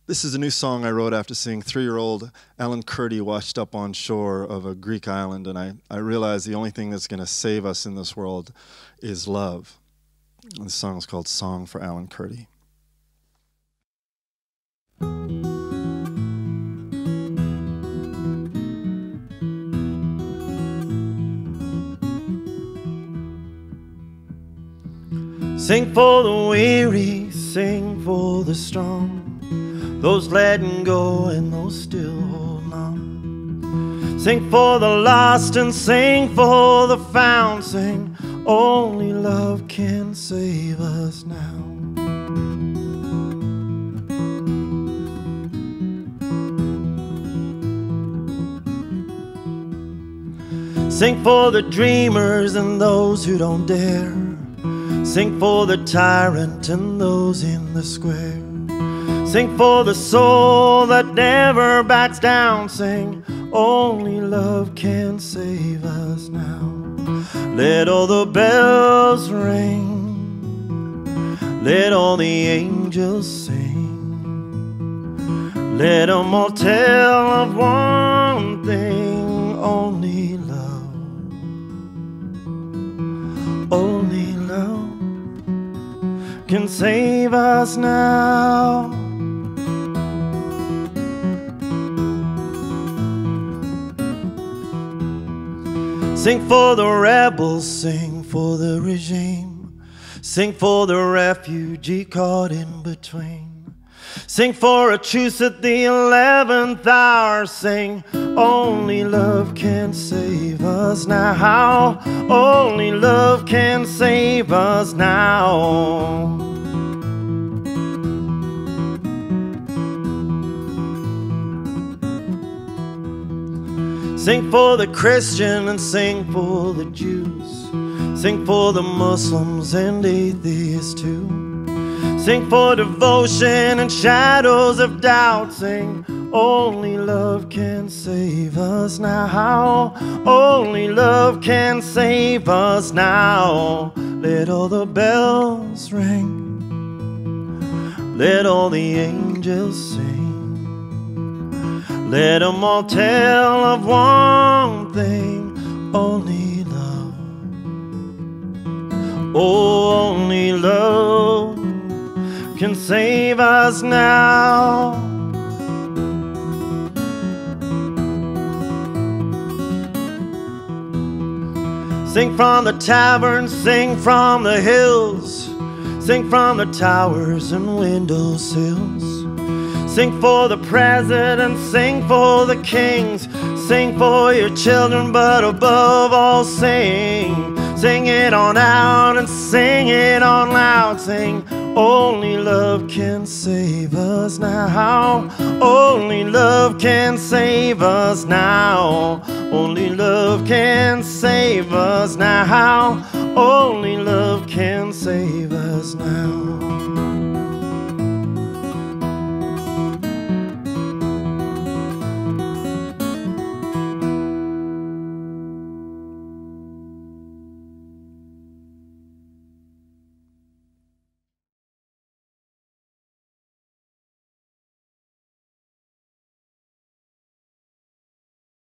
This is a new song I wrote after seeing 3-year-old Alan Kurdi washed up on shore of a Greek island, and I realized the only thing that's going to save us in this world is love. And the song is called Song for Alan Kurdi. Sing for the weary, sing for the strong, those letting go and those still holding on. Sing for the lost and sing for the found. Sing, only love can save us now. Sing for the dreamers and those who don't dare. Sing for the tyrant and those in the square. Sing for the soul that never backs down. Sing, only love can save us now. Let all the bells ring, let all the angels sing, let them all tell of one thing, only love, only love can save us now. Sing for the rebels, sing for the regime, sing for the refugee caught in between. Sing for a truce at the 11th hour. Sing, only love can save us now. Only love can save us now. Sing for the Christian and sing for the Jews. Sing for the Muslims and atheists too. Sing for devotion and shadows of doubt. Sing, only love can save us now. Only love can save us now. Let all the bells ring, let all the angels sing, let them all tell of one thing, only love. Oh, only love can save us now. Sing from the taverns, sing from the hills, sing from the towers and windowsills. Sing for the president, sing for the kings, sing for your children, but above all sing. Sing it on out and sing it on loud. Sing, only love can save us now. Only love can save us now. Only love can save us now. Only love can save us now.